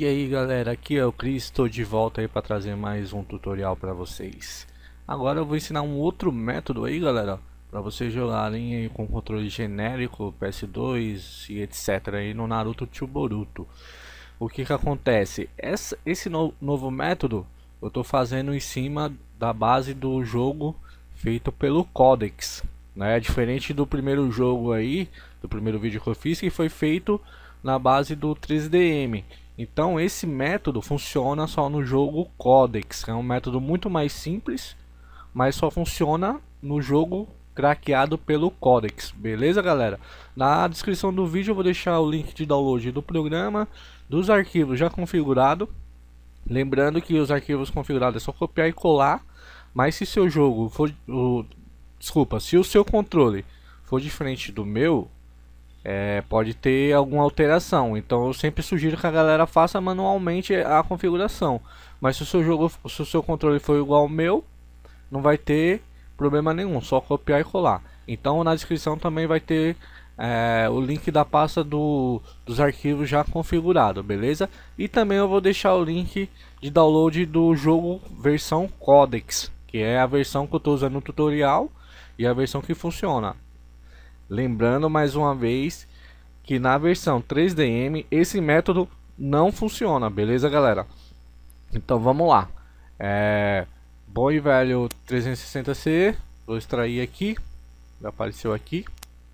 E aí galera, aqui é o Chris, estou de volta aí para trazer mais um tutorial para vocês. Agora eu vou ensinar um outro método aí galera, para vocês jogarem aí com controle genérico, PS2 e etc aí no Naruto to Boruto. O que que acontece? Esse novo método eu estou fazendo em cima da base do jogo feito pelo Codex, né? Diferente do primeiro jogo aí, do primeiro vídeo que eu fiz, que foi feito na base do 3DM. Então esse método funciona só no jogo Codex, é um método muito mais simples, mas só funciona no jogo craqueado pelo Codex, beleza galera? Na descrição do vídeo eu vou deixar o link de download do programa, dos arquivos já configurado. Lembrando que os arquivos configurados é só copiar e colar, mas se seu jogo for se o seu controle for diferente do meu, pode ter alguma alteração. Então eu sempre sugiro que a galera faça manualmente a configuração. Mas se o seu controle for igual ao meu, não vai ter problema nenhum, só copiar e colar. Então na descrição também vai ter o link da pasta dos arquivos já configurado, beleza? E também eu vou deixar o link de download do jogo versão Codex, que é a versão que eu estou usando no tutorial e a versão que funciona. Lembrando mais uma vez que na versão 3DM esse método não funciona, beleza galera? Então vamos lá. Bom e velho 360C, vou extrair aqui, já apareceu aqui.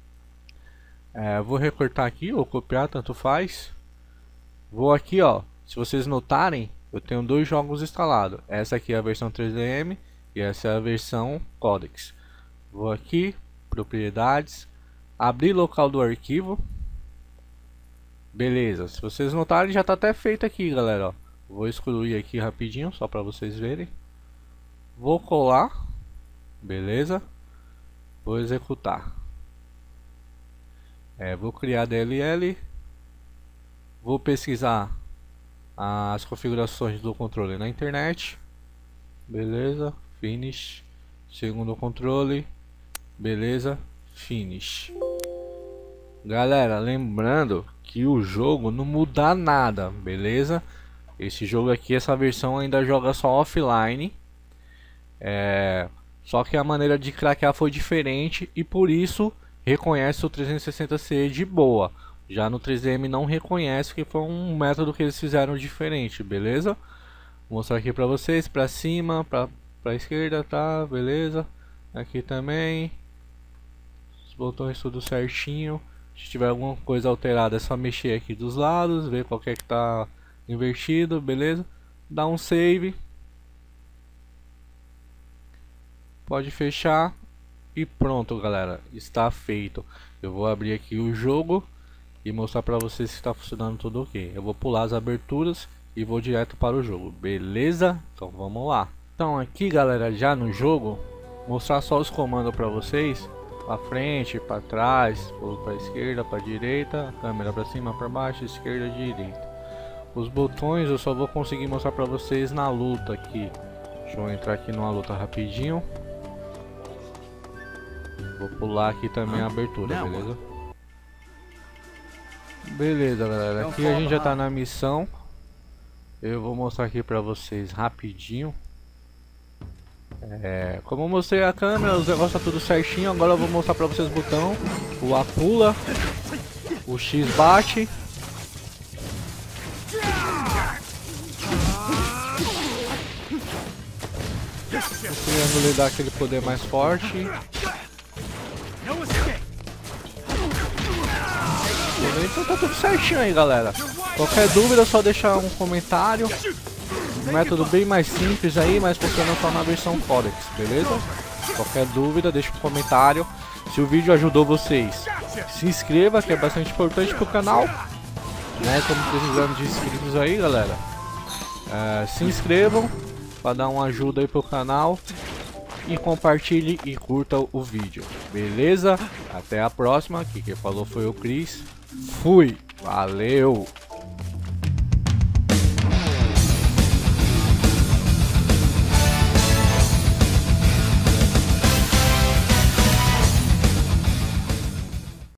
Vou recortar aqui ou copiar, tanto faz. Vou aqui, ó, se vocês notarem, eu tenho dois jogos instalados. Essa aqui é a versão 3DM e essa é a versão Codex. Vou aqui, propriedades, abrir local do arquivo. Beleza, se vocês notarem já está até feito aqui galera, ó. Vou excluir aqui rapidinho só para vocês verem. Vou colar, beleza. Vou executar. Vou criar DLL. Vou pesquisar as configurações do controle na internet. Beleza, finish. Segundo controle, beleza, finish. Galera, lembrando que o jogo não muda nada, beleza? Esse jogo aqui, essa versão ainda joga só offline. Só que a maneira de craquear foi diferente e por isso reconhece o 360C de boa. Já no 3DM não reconhece, que foi um método que eles fizeram diferente, beleza? Vou mostrar aqui pra vocês, pra cima, pra esquerda, tá? Beleza? Aqui também. Os botões tudo certinho. Se tiver alguma coisa alterada é só mexer aqui dos lados, ver qual que é que tá invertido, beleza? Dá um save. Pode fechar. E pronto galera, está feito. Eu vou abrir aqui o jogo e mostrar para vocês se está funcionando tudo ok. Eu vou pular as aberturas e vou direto para o jogo, beleza? Então vamos lá. Então aqui galera, já no jogo, mostrar só os comandos para vocês. Para frente, para trás, para esquerda, para direita, câmera para cima, para baixo, esquerda, direita. Os botões eu só vou conseguir mostrar para vocês na luta aqui. Deixa eu entrar aqui numa luta rapidinho. Vou pular aqui também a abertura, beleza? Beleza galera, aqui a gente já tá na missão. Eu vou mostrar aqui pra vocês rapidinho. Como eu mostrei a câmera, os negócios tá tudo certinho. Agora eu vou mostrar pra vocês o botão. O A pula, o X bate. O triângulo dá aquele poder mais forte. Então tá tudo certinho aí galera. Qualquer dúvida é só deixar um comentário. Um método bem mais simples aí, mas funciona só na versão Codex, beleza? Qualquer dúvida deixa um comentário. Se o vídeo ajudou vocês, se inscreva, que é bastante importante pro canal, né? Estamos precisando de inscritos aí galera. Se inscrevam para dar uma ajuda aí pro canal. E compartilhe e curta o vídeo, beleza? Até a próxima, aqui quem falou foi o Chris. Fui, valeu!